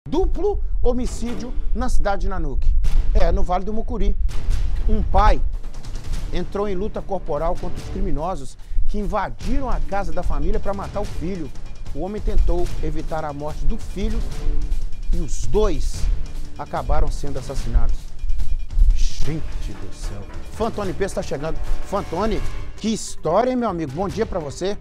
duplo homicídio na cidade de Nanuque. No Vale do Mucuri. Um pai entrou em luta corporal contra os criminosos que invadiram a casa da família para matar o filho. O homem tentou evitar a morte do filho e os dois acabaram sendo assassinados. Gente do céu. Fantoni P está chegando. Fantoni, que história, hein, meu amigo? Bom dia para você.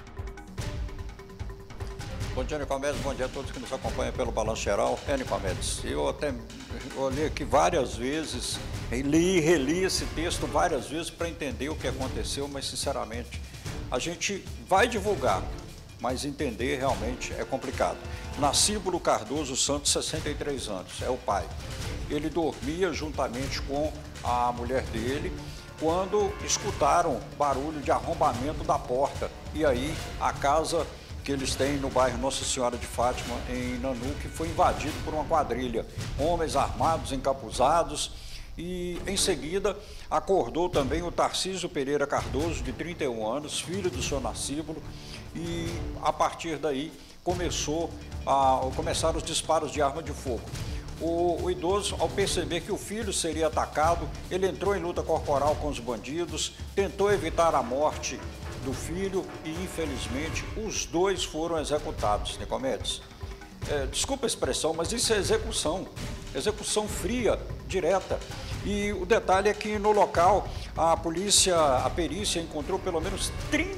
Bom dia, Nicomedes. Bom dia a todos que nos acompanham pelo Balanço Geral. Nicomedes, eu até olhei aqui várias vezes, li e reli esse texto várias vezes para entender o que aconteceu, mas, sinceramente, a gente vai divulgar, mas entender realmente é complicado. Nascíbulo Cardoso Santos, 63 anos, é o pai. Ele dormia juntamente com a mulher dele quando escutaram barulho de arrombamento da porta. E aí a casa que eles têm no bairro Nossa Senhora de Fátima, em Nanuque, foi invadido por uma quadrilha. Homens armados, encapuzados, e em seguida acordou também o Tarcísio Pereira Cardoso, de 31 anos, filho do seu nascíbulo, e a partir daí começaram os disparos de arma de fogo. O idoso, ao perceber que o filho seria atacado, ele entrou em luta corporal com os bandidos, tentou evitar a morte do filho e, infelizmente, os dois foram executados, Nicomedes. Desculpa a expressão, mas isso é execução fria, direta. E o detalhe é que no local a perícia encontrou pelo menos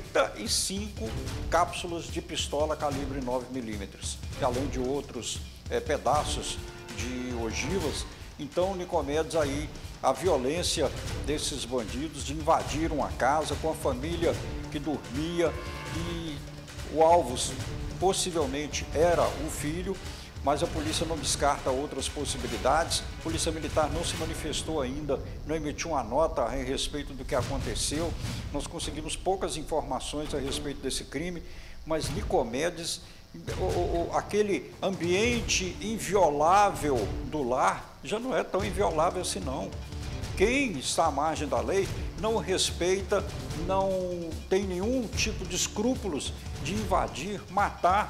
35 cápsulas de pistola calibre 9mm, além de outros pedaços de ogivas. Então, Nicomedes, aí a violência desses bandidos de invadir uma casa com a família que dormia, e o alvo possivelmente era o filho, mas a polícia não descarta outras possibilidades. A Polícia Militar não se manifestou ainda, não emitiu uma nota a respeito do que aconteceu. Nós conseguimos poucas informações a respeito desse crime, mas, Nicomedes, aquele ambiente inviolável do lar já não é tão inviolável assim, não. Quem está à margem da lei não respeita, não tem nenhum tipo de escrúpulos de invadir, matar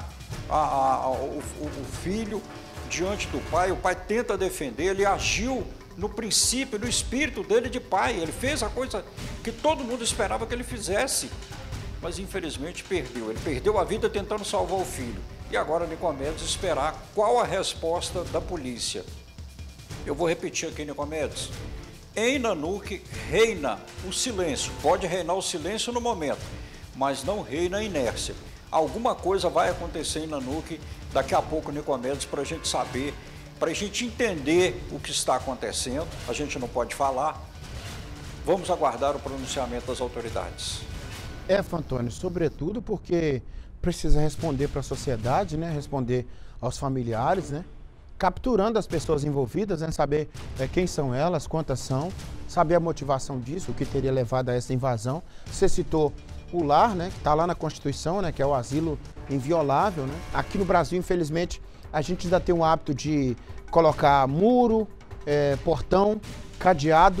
o filho diante do pai. O pai tenta defender, ele agiu no princípio, no espírito dele de pai. Ele fez a coisa que todo mundo esperava que ele fizesse, mas infelizmente perdeu. Ele perdeu a vida tentando salvar o filho. E agora, Nicomedes, esperar qual a resposta da polícia. Eu vou repetir aqui, Nicomedes. Em Nanuque reina o silêncio. Pode reinar o silêncio no momento, mas não reina a inércia. Alguma coisa vai acontecer em Nanuque daqui a pouco, Nicomedes, para a gente saber, para a gente entender o que está acontecendo. A gente não pode falar. Vamos aguardar o pronunciamento das autoridades. Fantoni, sobretudo porque precisa responder para a sociedade, né? Responder aos familiares, né? Capturando as pessoas envolvidas, né? Saber quem são elas, quantas são, saber a motivação disso, o que teria levado a essa invasão. Você citou o lar, né? Que está lá na Constituição, né? Que é o asilo inviolável, né? Aqui no Brasil, infelizmente, a gente ainda tem o hábito de colocar muro, portão, cadeado,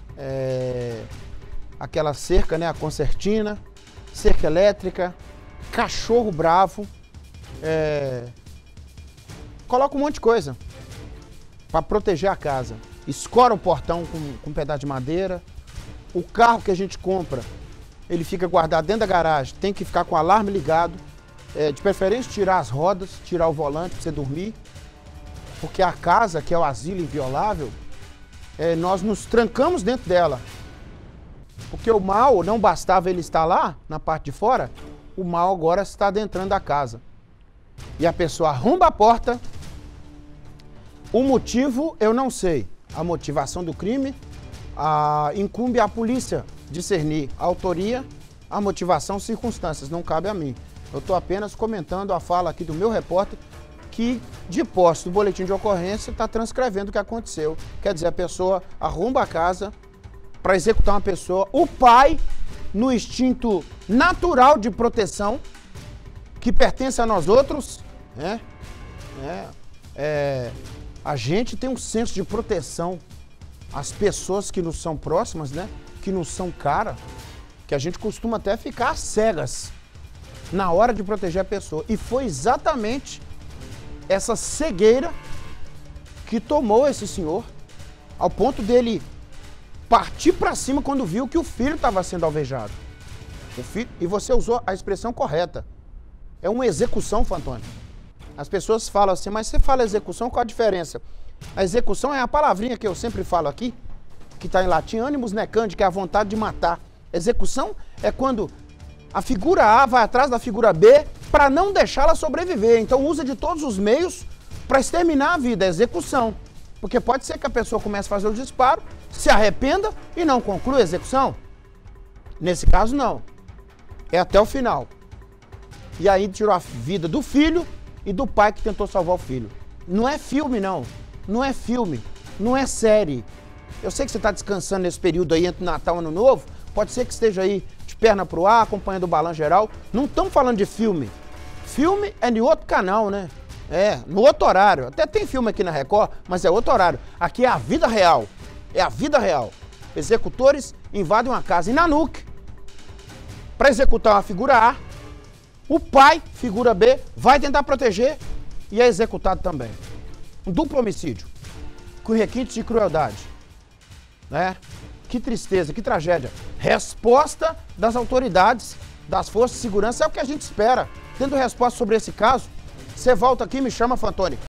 aquela cerca, né? A concertina, cerca elétrica, cachorro bravo, coloca um monte de coisa para proteger a casa. Escora o portão com um pedaço de madeira. O carro que a gente compra, ele fica guardado dentro da garagem, tem que ficar com o alarme ligado. De preferência, tirar as rodas, tirar o volante para você dormir. Porque a casa, que é o asilo inviolável, nós nos trancamos dentro dela. Porque o mal, não bastava ele estar lá, na parte de fora, o mal agora está adentrando da casa. E a pessoa arromba a porta. O motivo, eu não sei. A motivação do crime, incumbe à polícia discernir a autoria, a motivação, circunstâncias. Não cabe a mim. Eu estou apenas comentando a fala aqui do meu repórter, que, de posse do boletim de ocorrência, está transcrevendo o que aconteceu. Quer dizer, a pessoa arromba a casa para executar uma pessoa. O pai, no instinto natural de proteção, que pertence a nós outros, a gente tem um senso de proteção. As pessoas que nos são próximas, né? Que nos são caras, que a gente costuma até ficar cegas na hora de proteger a pessoa. E foi exatamente essa cegueira que tomou esse senhor ao ponto dele partir para cima quando viu que o filho estava sendo alvejado. O filho, e você usou a expressão correta. É uma execução, Fantoni. As pessoas falam assim, mas você fala execução, qual a diferença? A execução é a palavrinha que eu sempre falo aqui, que está em latim, animus necandi, que é a vontade de matar. Execução é quando a figura A vai atrás da figura B para não deixá-la sobreviver. Então usa de todos os meios para exterminar a vida, execução. Porque pode ser que a pessoa comece a fazer o disparo, se arrependa e não conclua a execução. Nesse caso, não. É até o final. E aí tirou a vida do filho e do pai que tentou salvar o filho. Não é filme, não. Não é filme. Não é série. Eu sei que você está descansando nesse período aí entre Natal e Ano Novo. Pode ser que esteja aí de perna pro ar, acompanhando o Balanço Geral. Não estamos falando de filme. Filme é de outro canal, né? É, no outro horário. Até tem filme aqui na Record, mas é outro horário. Aqui é a vida real. É a vida real. Executores invadem uma casa em Nanuque para executar uma figura A. O pai, figura B, vai tentar proteger e é executado também. Um duplo homicídio, com requintes de crueldade. Né? Que tristeza, que tragédia. Resposta das autoridades, das forças de segurança, é o que a gente espera. Tendo resposta sobre esse caso, você volta aqui e me chama, Fantoni.